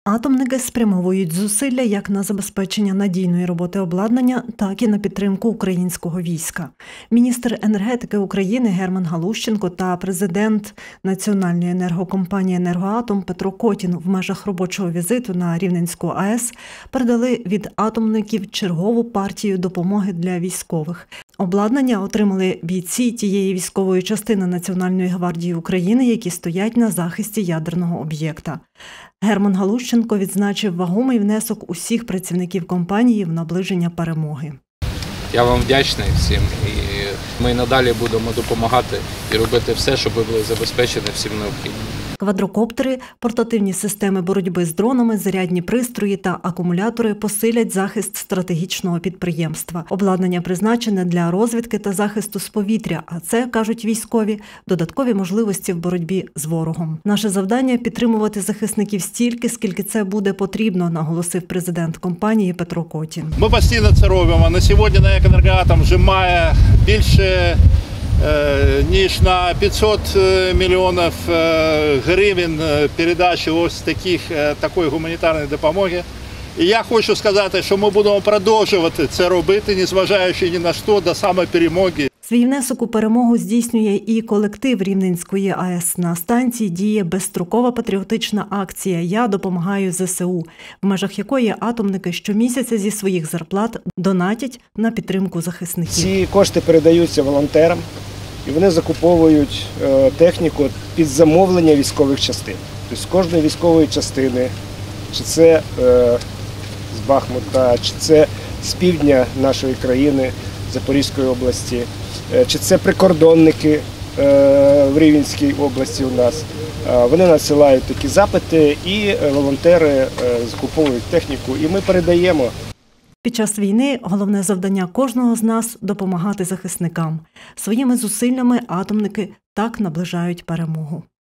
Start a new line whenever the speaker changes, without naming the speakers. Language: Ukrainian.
Атомники спрямовують зусилля як на забезпечення надійної роботи обладнання, так і на підтримку українського війська. Міністр енергетики України Герман Галущенко та президент Національної енергокомпанії «Енергоатом» Петро Котін в межах робочого візиту на Рівненську АЕС передали від атомників чергову партію допомоги для військових. Обладнання отримали бійці тієї військової частини Національної гвардії України, які стоять на захисті ядерного об'єкта. Герман Галущенко відзначив вагомий внесок усіх працівників компанії в наближення перемоги.
Я вам вдячний всім, і ми надалі будемо допомагати і робити все, щоб ви були забезпечені всім необхідним.
Квадрокоптери, портативні системи боротьби з дронами, зарядні пристрої та акумулятори посилять захист стратегічного підприємства. Обладнання призначене для розвідки та захисту з повітря, а це, кажуть військові, додаткові можливості в боротьбі з ворогом. Наше завдання – підтримувати захисників стільки, скільки це буде потрібно, наголосив президент компанії Петро Котін.
Ми постійно це робимо. На сьогодні НАЕК «Енергоатом» вже має більше ніж на 500 мільйонів гривень передачі ось такої гуманітарної допомоги. І я хочу сказати, що ми будемо продовжувати це робити, незважаючи ні на що, до самої перемоги.
Свій внесок у перемогу здійснює і колектив Рівненської АЕС. На станції діє безстрокова патріотична акція «Я допомагаю ЗСУ», в межах якої атомники щомісяця зі своїх зарплат донатять на підтримку захисників.
Ці кошти передаються волонтерам, і вони закуповують техніку під замовлення військових частин. Тобто з кожної військової частини, чи це з Бахмута, чи це з півдня нашої країни, Запорізької області, чи це прикордонники в Рівненській області у нас. Вони надсилають такі запити, і волонтери закуповують техніку, і ми передаємо.
Під час війни головне завдання кожного з нас – допомагати захисникам. Своїми зусиллями атомники так наближають перемогу.